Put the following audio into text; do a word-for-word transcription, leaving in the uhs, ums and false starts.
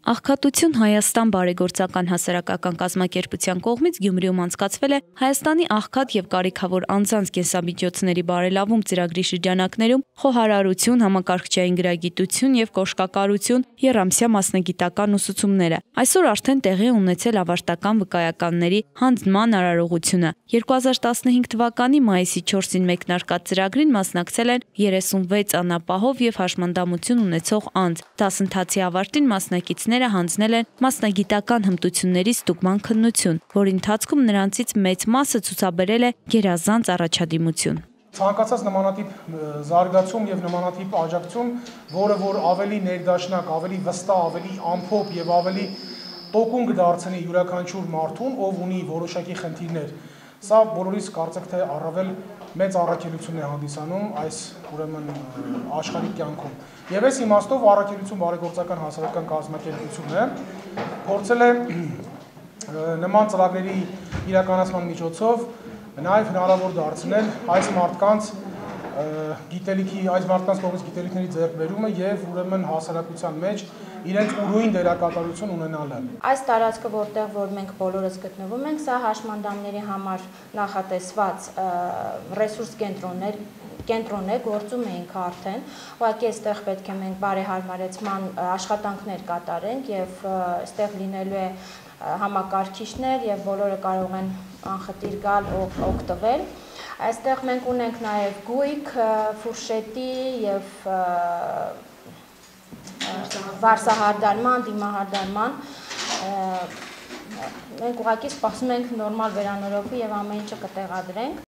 Աղքատություն Հայաստան բարեգործական հասարակական կազմակերպության կողմից Գյումրիում անցկացվել է Հայաստանի աղքատ և կարիքավոր անձանց կենսամիջոցների բարելավում ծրագրի շրջանակներում խոհարարություն, համակարգչային գրագիտություն և կոշկակարություն եռամսյա մասնագիտական ուսուցումները։ Այսօր արդեն տեղի է ունեցել ավարտական վկայականների հանձնման արարողությունը։ երկու հազար տասնհինգ թվականի մայիսի չորսին մեկնարկած ծրագրին մասնակցել են երեսունվեց անապահով և հաշմանդամություն ունեցող անձ։ Դասընթացի ավարտին մասնակիցները հանձնել են մասնագիտական հմտությունների ստուգման քննություն, որի ընթացքում նրանցից մեծ մասը ցուցաբերել է գերազանց առաջադիմություն։ Ցանկացած նմանատիպ զարգացում եւ նմանատիպ աջակցում, որը որ ավելի ներդաշնակ, ավելի վստահ, ավելի ամփոփ եւ ավելի տոկուն կդարձնի յուրաքանչյուր մարդուն, ով ունի որոշակի խնդիրներ, սա բոլորիս կարծեք թե առավել մեծ առաքելություն է հանդիսանում այս ուրեմն աշխարհիկ կյանքում։ Եվ այս իմաստով առաքելություն բարեգործական հասարակական կազմակերպությունը փորձել է նման ծրագրերի իրականացման միջոցով նաև հնարավոր դարձնել այս մարդկանց գիտելիքի, այս մարդկանց կողմից գիտելիքների ձեռքբերումը եւ ուրեմն հասարակության մեջ իրենց ուրույն դերակատարություն ունենալը։ Այս տարածքը, որտեղ որ մենք բոլորս գտնվում ենք, սա հաշմանդամների համար նախատեսված ռեսուրս կենտրոններ կենտրոն է, գործում էինք արդեն, ուղղակի այստեղ պետք է մենք բարեհարմարեցման աշխատանքներ կատարենք եւ այստեղ լինելու է համակարգիչներ եւ բոլորը կարող են անխտիր գալ օգտվել։ Այստեղ մենք ունենք նաև գույք, ֆուրշետի եւ վարսահարդարման, դիմահարդարման։ Մենք ուղղակի սպասում ենք նորմալ վերանորոգվի եւ ամեն ինչը կտեղադրենք։